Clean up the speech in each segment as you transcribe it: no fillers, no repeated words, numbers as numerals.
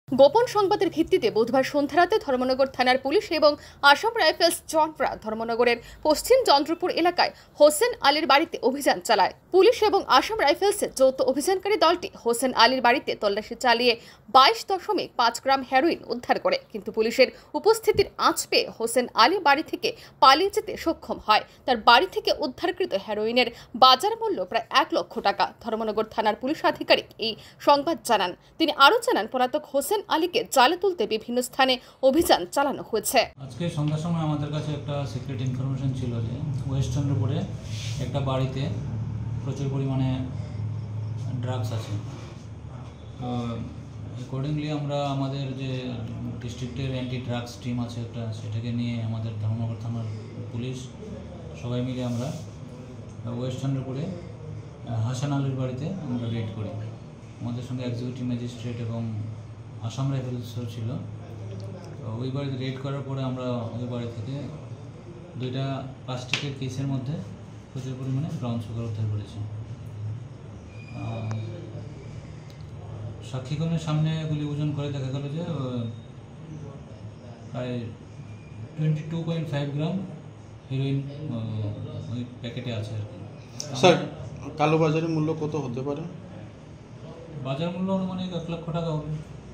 গোপন সংবাদের ভিত্তিতে বুধবার সন্ধ্যারাতে ধর্মনগর থানার পুলিশ এবং আসাম রাইফেলস জওয়ানরা ধর্মনগরের পশ্চিম চন্দ্রপুর এলাকায় হোসেন আলীর বাড়িতে অভিযান চালায়। পুলিশ এবং আসাম রাইফেলসের যৌথ অভিযানকারী দলটি হোসেন আলীর বাড়িতে তল্লাশি চালিয়ে 22.5 গ্রাম হেরোইন উদ্ধার করে, কিন্তু পুলিশের উপস্থিতির আঁচ পেয়ে হোসেন আলী বাড়ি থেকে পালিয়ে যেতে সক্ষম হয়। তার বাড়ি থেকে উদ্ধারকৃত হেরোইনের বাজার মূল্য প্রায় 1 লক্ষ টাকা। ধর্মনগর থানার পুলিশ আধিকারিক এই সংবাদ জানান। তিনি আরও জানান, পলাতক হোসেন আলীকে জালে তুলতে বিভিন্ন স্থানে অভিযান চালানো হয়েছে। আজকে সন্ধ্যার সময় আমাদের কাছে একটা সিক্রেট ইনফরমেশন ছিল যে ওয়েস্ট চন্দ্রপুরে একটা বাড়িতে প্রচুর পরিমাণে ড্রাগস আছে। তো অ্যাকর্ডিংলি আমরা আমাদের যে ডিস্ট্রিক্টের অ্যান্টি ড্রাগস টিম আছে একটা, সেটাকে নিয়ে আমাদের ধর্মনগর থানার পুলিশ সবাই মিলে আমরা ওয়েস্ট চন্দ্রপুরে হাসান আলীর বাড়িতে আমরা রেড করি। আমাদের সঙ্গে এক্সিকিউটিভ ম্যাজিস্ট্রেট এবং আসাম রাইফেলসও ছিল। তো ওই বাড়িতে রেড করার পরে আমরা ওই বাড়ি থেকে 2টা প্লাস্টিকের কেসের মধ্যে প্রচুর পরিমাণে ব্রাউন সুগার উদ্ধার করেছি। সাক্ষীগণের সামনে এগুলি ওজন করে দেখা গেল যে প্রায় 22.5 গ্রাম হিরোইন ওই প্যাকেটে আছে আর কি। স্যার, কালোবাজারের মূল্য কত হতে পারে? বাজার মূল্য অনুমানিক 1 লক্ষ টাকা হবে।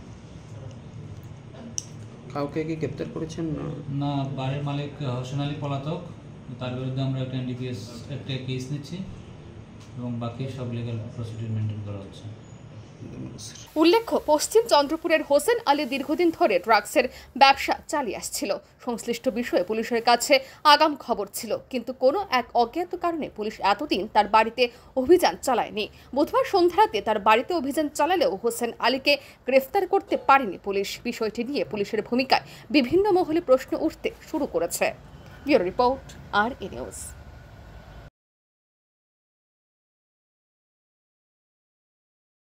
কাউকে কি গ্রেপ্তার করেছেন? না, বাড়ির মালিক হোসেন আলী পলাতক, তার বিরুদ্ধে আমরা একটা এনডিপিএস একটা কেস নিচ্ছি এবং বাকি সব লিগ্যাল প্রসিডিউর মেনটেন করা হচ্ছে। উল্লেখ্য, পশ্চিম চন্দ্রপুরের হোসেন আলী দীর্ঘদিন ধরে ড্রাগসের ব্যবসা চালিয়ে আসছিল। সংশ্লিষ্ট বিষয়ে পুলিশের কাছে আগাম খবর ছিল, কিন্তু কোনো এক অজ্ঞাত কারণে পুলিশ এতদিন তার বাড়িতে অভিযান চালায়নি। বুধবার সন্ধ্যারাতে তার বাড়িতে অভিযান চালালেও হোসেন আলীকে গ্রেফতার করতে পারেনি পুলিশ। বিষয়টি নিয়ে পুলিশের ভূমিকায় বিভিন্ন মহলে প্রশ্ন উঠতে শুরু করেছে। ব্যুরো রিপোর্ট, আর নিউজ।